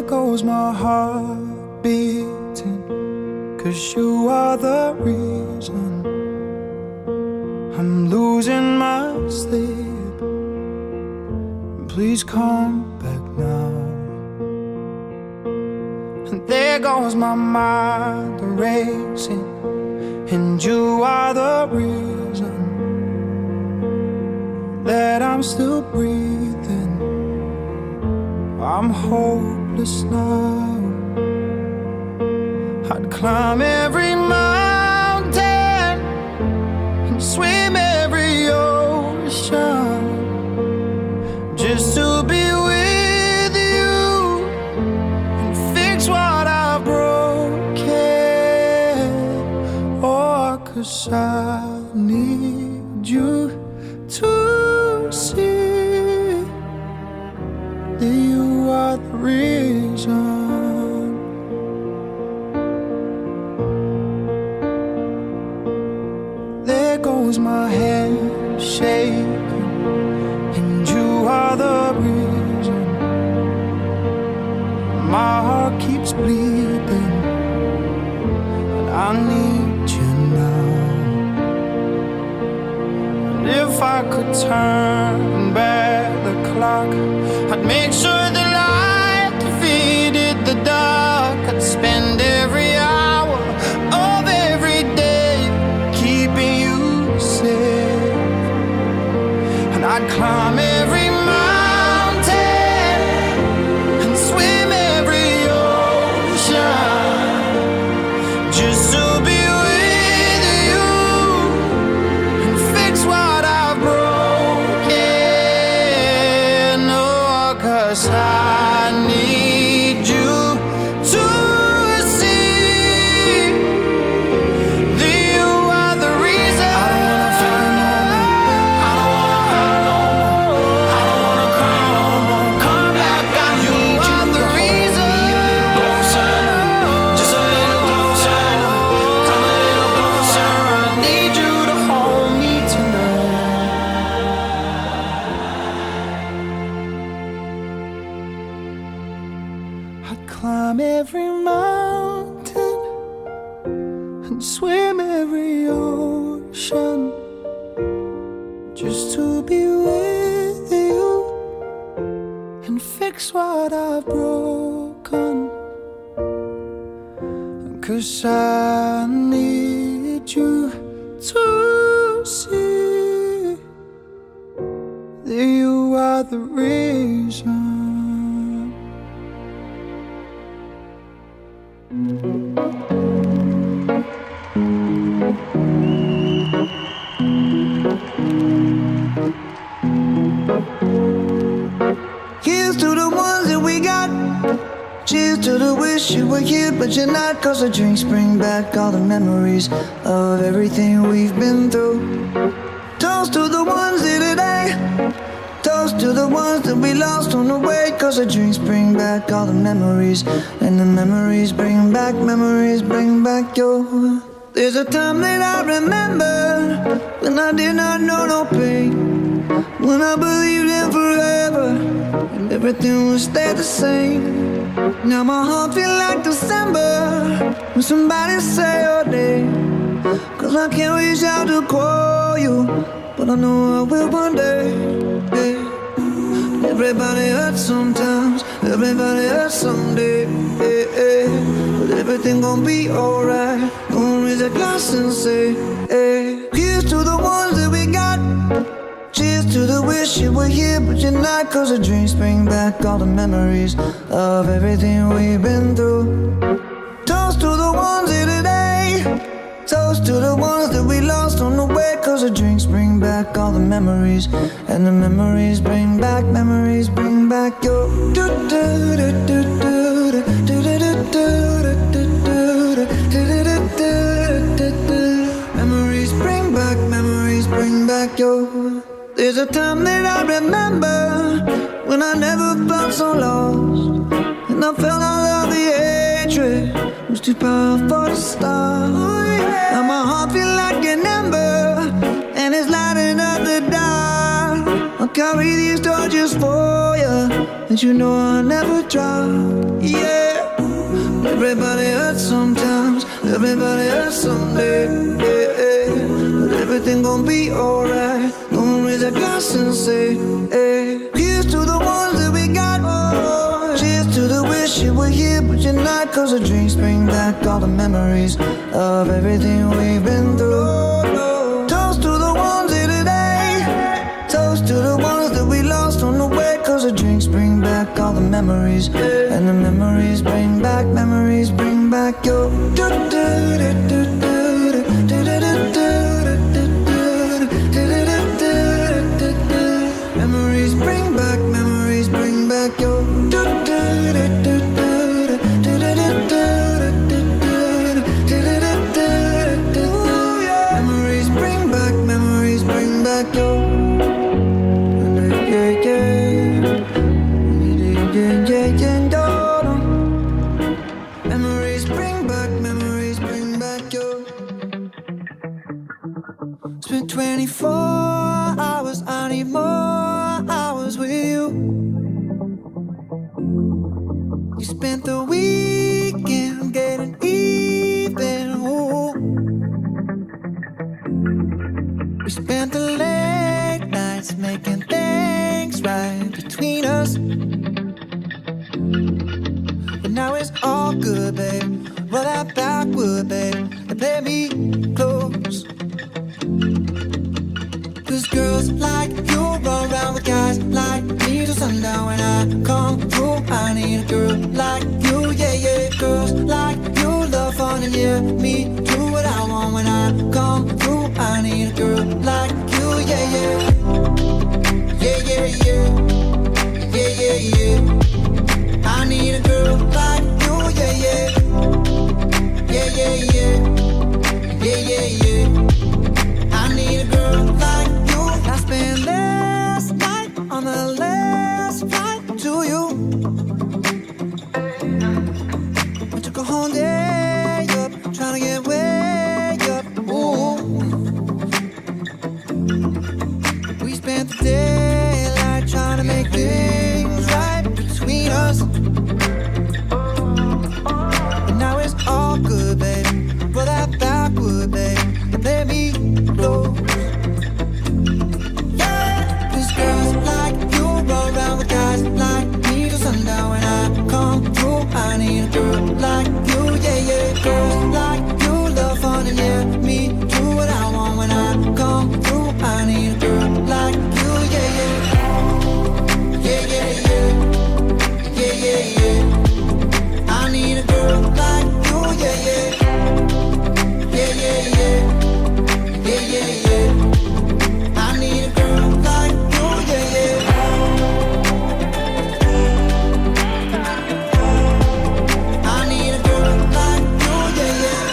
there goes my heart beating, 'cause you are the reason I'm losing my sleep. Please come back now. And there goes my mind racing, and you are the reason that I'm still breathing. I'm hopeless now. I'd climb every mountain and swim every ocean just to be with you and fix what I've broken. Oh, 'cause I need you to see that you are the reason. There goes my hand shaking, and you are the reason. My heart keeps bleeding, and I need you now. And if I could turn back the clock, I'd make sure the light defeated the dark. I'd spend every hour of every day keeping you safe, and I'd climb every mountain and swim every ocean just to be with you and fix what I've broken. Oh, 'cause I need you to see that you are the reason. I don't wanna feel no more. I don't wanna hurt no more. I don't wanna cry no more. Come back, I need you. Are the reason. Closer, just a little closer. Come a little closer. I need you to hold me tonight. I'd climb every mountain and swim every ocean just to be with you and fix what I've broken. 'Cause I need you to see that you are the reason. Here's to the ones that we got. Cheers to the wish you were here but you're not, 'cause the drinks bring back all the memories of everything we've been through. Toast to the ones here today. Toast to the ones that we lost on the way, 'cause the drinks bring back all the memories, and the memories bring back your. There's a time that I remember when I did not know no pain, when I believed in forever and everything would stay the same. Now my heart feel like December when somebody say your name, 'cause I can't reach out to call you, but I know I will one day. Yeah. Everybody hurts sometimes, everybody hurts someday. Yeah, yeah. But everything gon' be alright. Gonna raise a glass and say, hey. Here's to the ones that we got. Cheers to the wish you were here but you're not, 'cause the dreams bring back all the memories of everything we've been through. Toast to the ones here today. Toast to the ones that we lost on the way, 'cause the drinks bring back all the memories, and the memories bring back your. Memories bring back your. There's a time that I remember when I never felt so lost, and I felt all of the hatred was too powerful to stop. Now my heart feel like an ember, and it's lighting up the dark. I'll carry these torches for you, and you know I'll never drop. Yeah, everybody hurts sometimes, everybody hurts someday. Yeah, but everything gon' be alright. Gonna raise a glass and say, hey, here's to the ones that we got. Cheers to the wish you were here but you're not, 'cause the drinks bring back all the memories of everything we've been through. Toast to the ones here today, toast to the ones that we lost on the way, 'cause the drinks bring back all the memories, and the memories bring back your memories bring back your Spent 24 hours, I need more hours with you. You spent the weekend getting even. Ooh. We spent the late nights making things right between us. But now it's all good, babe. Roll that backward, babe, and play me close. 'Cause girls like you run around with guys like me till sundown. When I come through, I need a girl like you, yeah, yeah. Girls like you love fun and yeah, me do what I want. When I come through, I need a girl like you, yeah, yeah. Yeah, yeah, yeah. Yeah, yeah, yeah. I need a girl like you, yeah, yeah. Yeah, yeah, yeah. Yeah, yeah, yeah. I need a girl like you. I spent last night on the last flight to you. I took a whole day up, trying to get way up. Ooh. We spent the daylight trying to make things right between us. But now it's all good, baby. Roll that backward, babe, and let me close. Girls like you roll around with guys like me till sundown. When I come through, I need a girl like you, yeah, yeah. Girls like you love fun and yeah, me do what I want. When I come through, I need a girl like you, yeah, yeah. Yeah, yeah, yeah. Yeah, yeah, yeah. I need a girl like you, yeah, yeah. Yeah, yeah, yeah. Yeah, yeah, yeah. I need a girl like you, yeah, yeah. I need a girl like you, yeah, yeah.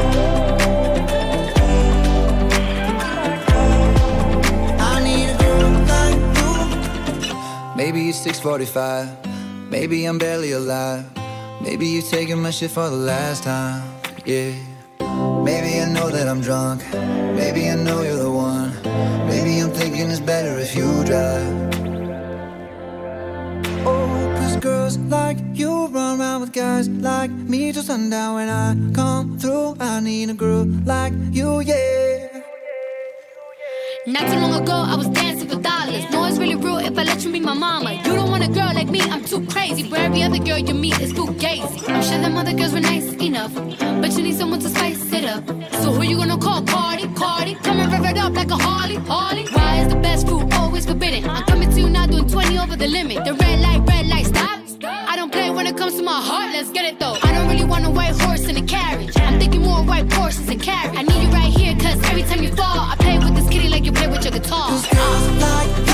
I need a girl like you. Maybe it's 6:45. Maybe I'm barely alive. Maybe you're taking my shit for the last time, yeah. Maybe I know that I'm drunk. Maybe I know you're the one. Maybe I'm thinking it's better if you drive. Oh, 'cause girls like you run around with guys like me till sundown. When I come through, I need a girl like you, yeah. Not too long ago, I was dancing for dollars. No, it's really real if I let you be my mama. You don't want a girl like me, I'm too crazy. Where every other girl you meet is too gazy. I'm sure them other girls were nice enough, but you need someone to spice it up. So who you gonna call? Cardi? Come and rev it up like a Harley? Why is the best fruit always forbidden? I'm coming to you now doing 20 over the limit. The red light, stop. I don't play when it comes to my heart, let's get it though. I don't really want a white horse in a carriage. I'm thinking more white horses and carriage. I need you right here, 'cause every time you fall, I play with this kitty like you play with your guitar. 'Cause girls like